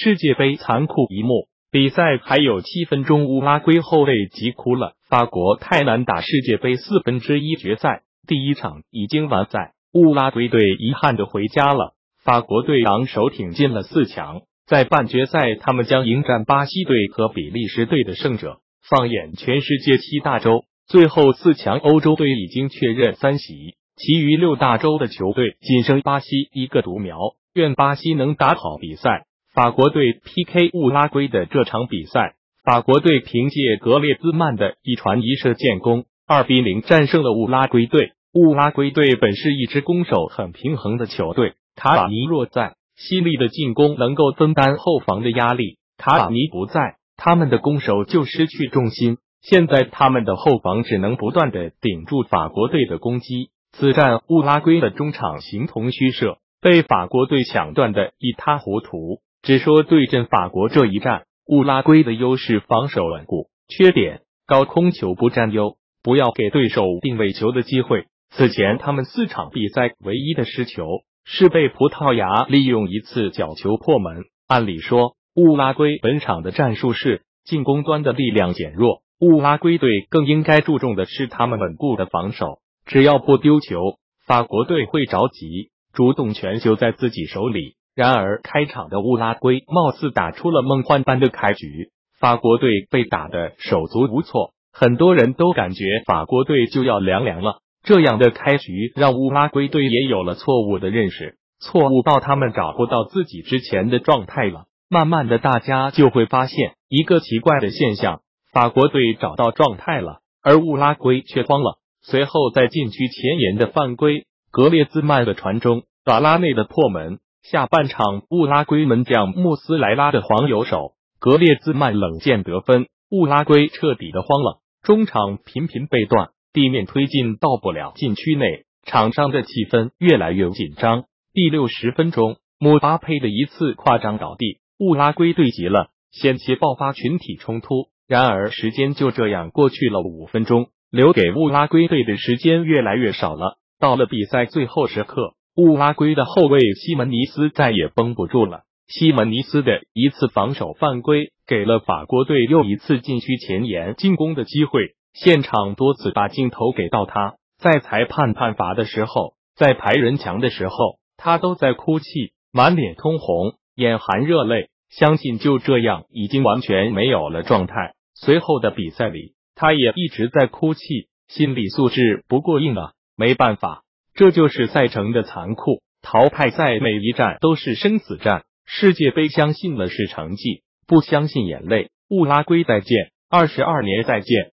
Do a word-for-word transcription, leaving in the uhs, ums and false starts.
世界杯残酷一幕，比赛还有七分钟，乌拉圭后卫急哭了。法国太难打世界杯四分之一决赛，第一场已经完赛，乌拉圭队遗憾的回家了。法国队昂首挺进了四强，在半决赛他们将迎战巴西队和比利时队的胜者。放眼全世界七大洲，最后四强欧洲队已经确认三席，其余六大洲的球队仅剩巴西一个独苗。愿巴西能打好比赛。法国队 P K 乌拉圭的这场比赛，法国队凭借格列兹曼的一传一射建功，二比零战胜了乌拉圭队。乌拉圭队本是一支攻守很平衡的球队，卡瓦尼若在，犀利的进攻能够分担后防的压力，卡瓦尼不在，他们的攻守就失去重心。现在他们的后防只能不断的顶住法国队的攻击。此战乌拉圭的中场形同虚设，被法国队抢断的一塌糊涂。只说对阵法国这一战，乌拉圭的优势防守稳固，缺点高空球不占优，不要给对手定位球的机会。此前他们四场比赛唯一的失球是被葡萄牙利用一次角球破门。按理说，乌拉圭本场的战术是进攻端的力量减弱，乌拉圭队更应该注重的是他们稳固的防守，只要不丢球，法国队会着急，主动权就在自己手里。然而开场的乌拉圭貌似打出了梦幻般的开局，法国队被打得手足无措，很多人都感觉法国队就要凉凉了。这样的开局让乌拉圭队也有了错误的认识，错误到他们找不到自己之前的状态了。慢慢的大家就会发现一个奇怪的现象，法国队找到状态了，而乌拉圭却慌了。随后在禁区前沿的犯规，格列兹曼的传中，瓦拉内的破门。下半场乌拉圭门将穆斯莱拉的黄油手，格列兹曼冷箭得分，乌拉圭彻底的慌了。中场频频被断，地面推进到不了禁区内，场上的气氛越来越紧张。第六十分钟，姆巴佩的一次夸张倒地，乌拉圭队急了，险些爆发群体冲突。然而时间就这样过去了五分钟，留给乌拉圭队的时间越来越少了。到了比赛最后时刻，乌拉圭的后卫西门尼斯再也绷不住了，西门尼斯的一次防守犯规给了法国队又一次禁区前沿进攻的机会，现场多次把镜头给到他，在裁判判罚的时候，在排人墙的时候，他都在哭泣，满脸通红，眼含热泪，相信就这样已经完全没有了状态。随后的比赛里，他也一直在哭泣，心理素质不过硬啊，没办法。这就是赛程的残酷，淘汰赛每一战都是生死战，世界杯相信的是成绩，不相信眼泪。乌拉圭再见，二十二年再见。